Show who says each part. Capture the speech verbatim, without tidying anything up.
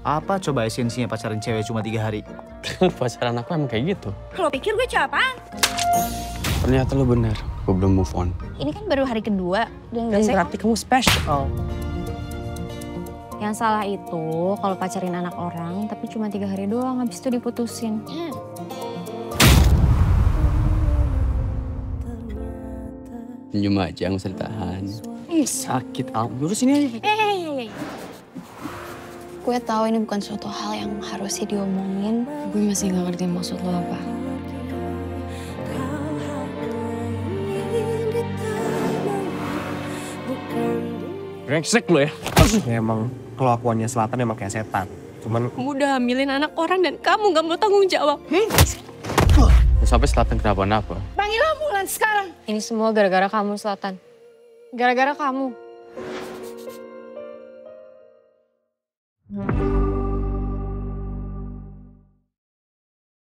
Speaker 1: Apa coba esensinya pacaran cewek cuma tiga hari?
Speaker 2: Pacaran aku emang kayak gitu.
Speaker 3: Lo pikir gue cewek apaan?
Speaker 2: Ternyata lo bener, gue belum move on.
Speaker 3: Ini kan baru hari kedua. Dan
Speaker 2: Kan berarti kamu special.
Speaker 4: Yang salah itu kalau pacarin anak orang tapi cuma tiga hari doang, habis itu diputusin.
Speaker 3: Hmm.
Speaker 2: Senyum aja, nggak usah ditahan. Ih, sakit. Al, lurus sini aja.
Speaker 3: Eh, eh, eh, eh.
Speaker 4: Gue tahu ini bukan suatu hal yang harusnya diomongin. Gue masih gak ngerti maksud lo apa.
Speaker 2: Brengsek lo ya.
Speaker 5: Ya emang kelakuannya Selatan emang kayak setan. Cuman
Speaker 4: Kamu udah hamilin anak orang dan kamu gak mau tanggung jawab.
Speaker 2: Sampai Selatan kenapa-napa.
Speaker 3: Panggil ambulans sekarang.
Speaker 4: Ini semua gara-gara kamu, Selatan. Gara-gara kamu.